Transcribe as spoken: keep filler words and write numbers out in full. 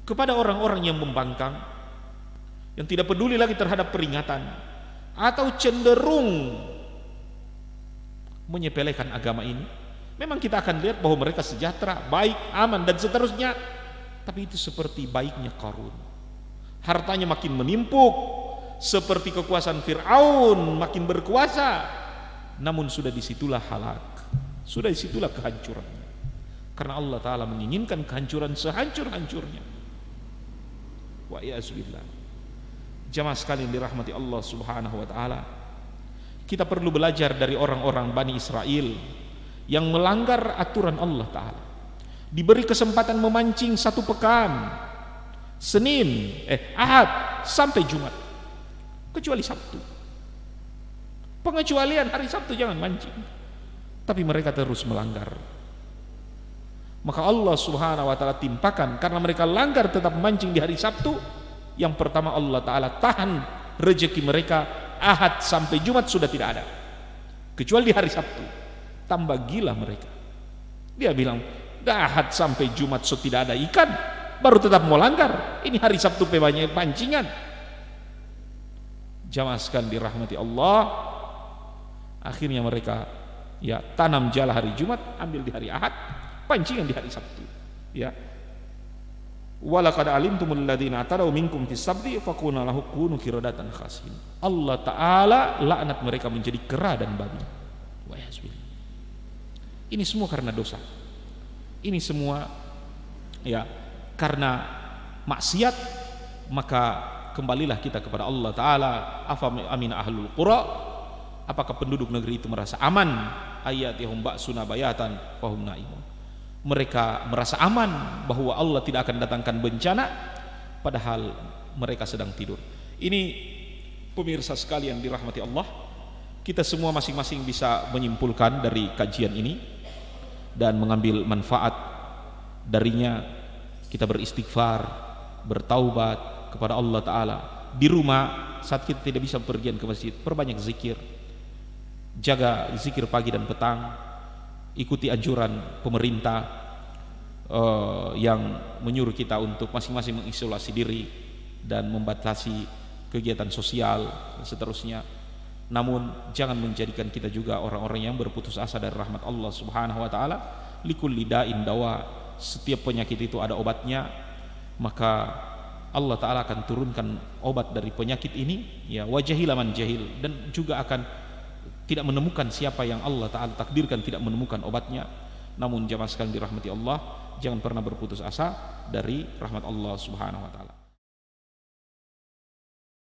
kepada orang-orang yang membangkang, yang tidak peduli lagi terhadap peringatan, atau cenderung menyepelekan agama ini, memang kita akan lihat bahwa mereka sejahtera, baik, aman, dan seterusnya. Tapi itu seperti baiknya Qarun, hartanya makin menimpuk, seperti kekuasaan Fir'aun makin berkuasa. Namun sudah disitulah halak, sudah disitulah kehancurannya, karena Allah Ta'ala menginginkan kehancuran sehancur-hancurnya. Wa ya'zubillah. Jamaah sekalian dirahmati Allah Subhanahu wa Ta'ala, kita perlu belajar dari orang-orang Bani Israel yang melanggar aturan Allah Ta'ala. Diberi kesempatan memancing satu pekan, Senin, eh Ahad sampai Jumat, kecuali Sabtu. Pengecualian hari Sabtu jangan mancing, tapi mereka terus melanggar. Maka Allah Subhanahu wa Ta'ala timpakan, karena mereka langgar tetap memancing di hari Sabtu. Yang pertama, Allah Ta'ala tahan rezeki mereka, Ahad sampai Jumat sudah tidak ada, kecuali di hari Sabtu. Tambah gila mereka, dia bilang Ahad sampai Jumat so tidak ada ikan, baru tetap mau langgar. Ini hari Sabtu banyak pancingan. Jamaah sekalian dirahmati Allah, akhirnya mereka ya tanam jala hari Jumat, ambil di hari Ahad, pancingan di hari Sabtu. Ya, walaqad alimtumul ladzina atadaw minkum fis sabti faqulna lahu kunu qiradatan khasiin. Allah Ta'ala laknat mereka menjadi kera dan babi. Wa yasbil. Ini semua karena dosa. Ini semua ya karena maksiat. Maka kembalilah kita kepada Allah Ta'ala. Afa amin ahlul qura, apakah penduduk negeri itu merasa aman? Ayatihum ba'suna bayatan fahum naimun. Mereka merasa aman bahwa Allah tidak akan datangkan bencana, padahal mereka sedang tidur. Ini pemirsa sekalian dirahmati Allah, kita semua masing-masing bisa menyimpulkan dari kajian ini dan mengambil manfaat darinya. Kita beristighfar, bertaubat kepada Allah Ta'ala. Di rumah saat kita tidak bisa pergian ke masjid, perbanyak zikir, jaga zikir pagi dan petang, ikuti anjuran pemerintah uh, yang menyuruh kita untuk masing-masing mengisolasi diri dan membatasi kegiatan sosial dan seterusnya. Namun jangan menjadikan kita juga orang-orang yang berputus asa dari rahmat Allah Subhanahu wa Ta'ala. Likulli da'in dawa, setiap penyakit itu ada obatnya. Maka Allah Ta'ala akan turunkan obat dari penyakit ini, ya, wajahilah man jahil, dan juga akan tidak menemukan siapa yang Allah Ta'ala takdirkan tidak menemukan obatnya. Namun jamaah sekalian dirahmati Allah, jangan pernah berputus asa dari rahmat Allah Subhanahu wa Ta'ala.